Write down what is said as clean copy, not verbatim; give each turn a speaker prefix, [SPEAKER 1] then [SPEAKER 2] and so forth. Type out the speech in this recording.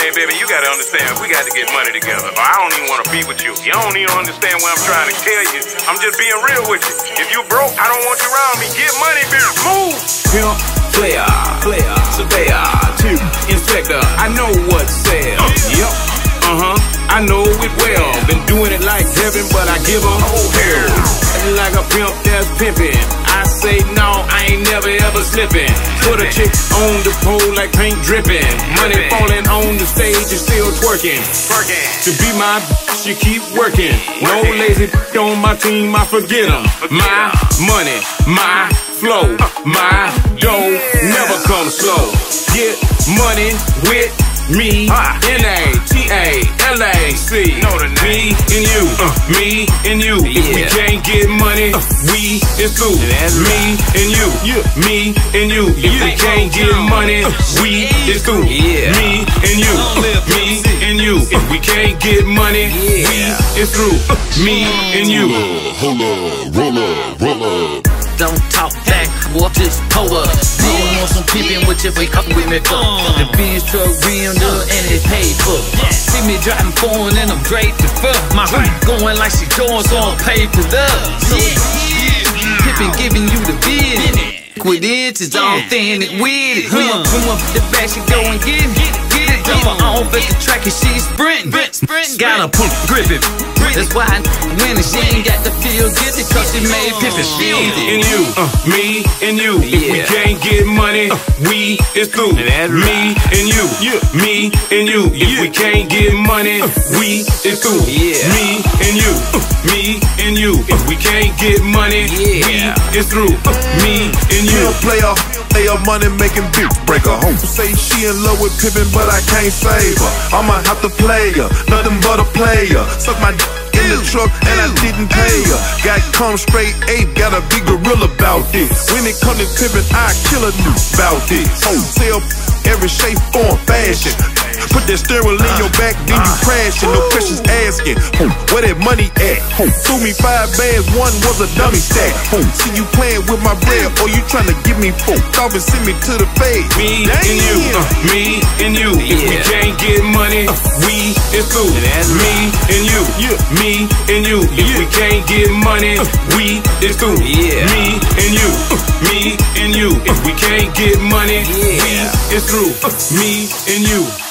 [SPEAKER 1] Hey, baby, you gotta understand, we got to get money together. Or I don't even want to be with you. You don't even understand what I'm trying to tell you. I'm just being real with you. If you broke, I don't want you around me. Get money, bitch. Move.
[SPEAKER 2] Pimp, player, surveyor, to inspector. I know what sells. Yup. I know it well. Been doing it like heaven, but I give a whole hell. Like a pimp that's pimping. I say no, I ain't never ever slipping. Put a chick on the pole like paint dripping. Money falling on the stage and still twerking. To be my bitch, you keep working. No lazy on my team, I forget them. My money, my flow, my dough never comes slow. Get money with me, N-A-T-A-L-A-C. Me and you, me and you. If we can't get money, we is through. Me and you, me and you. If we can't get money, we is through. Me and you, me and you. If we can't get money, we is through. Me and you.
[SPEAKER 3] Hold up, roll up.
[SPEAKER 4] Don't talk back, walk just pull up. Didn't want some pimpin' with you, but come with me for the Benz truck rimmed up and it's paid for. See me driving foreign and I'm draped to fuck. My hoop going like she going, so I'm paid for love. So pimpin' giving you the bid. With it, it's all thin and with it. Come up the back, she go and get it. Jump her off at the track and she's sprinting. Got her gripping. That's why I win and she ain't got to feel guilty, cause she made pimpin' feel it.
[SPEAKER 2] And you, me and you. If we can't get money, we is through. Me and you, me and you. If we can't get money, we is through. Me and you, me and you. If we can't get money, we is through. Me and you.
[SPEAKER 3] Player, money making bitch break her home. Say she in love with pimpin', but I can't save her. I'ma have to play her, nothing but a player. Suck my in the truck and I didn't pay her. Got come straight ape, got a big gorilla about this. When it come to pimpin', I kill a new about this. Sell every shape, form, fashion. Put that steering wheel in your back, then you crashing. No questions asking, where that money at? Threw me 5 bands, one was a dummy stack. See you playing with my bread, or you trying to give me folk off and send me to the fade.
[SPEAKER 2] Me and you, me and you. If we can't get money, we is through. Me and you, me and you. If we can't get money, we is through. Me and you, me and you. If we can't get money, we is through. Me and you.